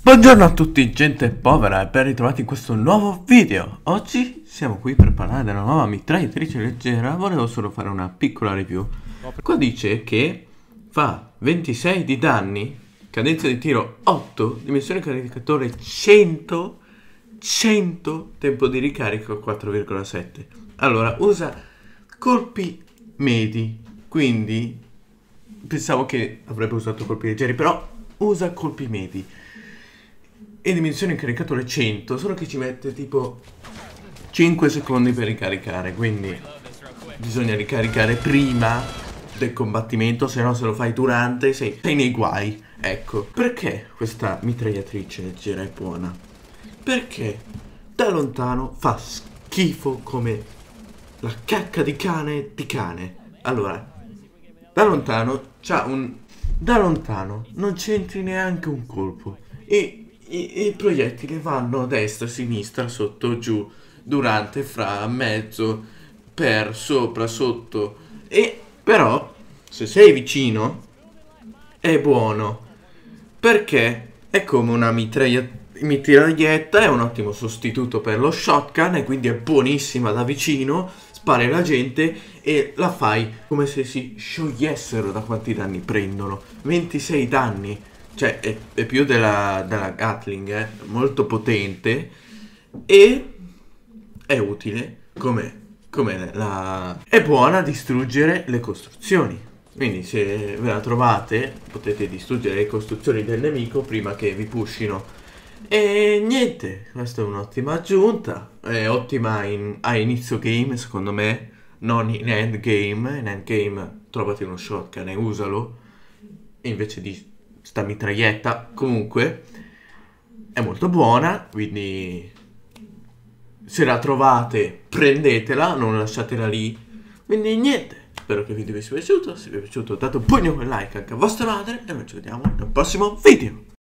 Buongiorno a tutti, gente povera, e ben ritrovati in questo nuovo video. Oggi siamo qui per parlare della nuova mitragliatrice leggera. Volevo solo fare una piccola review. Qua dice che fa 26 di danni, cadenza di tiro 8, dimensione caricatore 100, tempo di ricarica 4,7. Allora, usa colpi medi, quindi pensavo che avrebbe usato colpi leggeri, però usa colpi medi. E dimensione caricatore 100, solo che ci mette tipo 5 secondi per ricaricare, quindi bisogna ricaricare prima del combattimento, se no se lo fai durante sei nei guai. Ecco, perché questa mitragliatrice leggera è buona? Perché da lontano fa schifo come la cacca di cane. Allora, da lontano da lontano non c'entri neanche un colpo e i proiettili vanno a destra, a sinistra, sotto, giù, durante, fra, mezzo, per, sopra, sotto. E però, se sei vicino, è buono. Perché è come una mitraglietta, è un ottimo sostituto per lo shotgun e quindi è buonissima da vicino. Spari la gente e la fai come se si sciogliessero da quanti danni prendono. 26 danni. Cioè è più della Gatling, molto potente e è utile è buona a distruggere le costruzioni. Quindi se ve la trovate potete distruggere le costruzioni del nemico prima che vi pushino. E niente, questa è un'ottima aggiunta, è ottima a inizio game secondo me, non in endgame. In endgame trovati uno shotgun e usalo invece di sta mitraglietta. Comunque è molto buona, quindi se la trovate prendetela, non lasciatela lì. Quindi niente, spero che il video vi sia piaciuto. Se vi è piaciuto date un pugno quel like anche a vostra madre e noi ci vediamo nel prossimo video.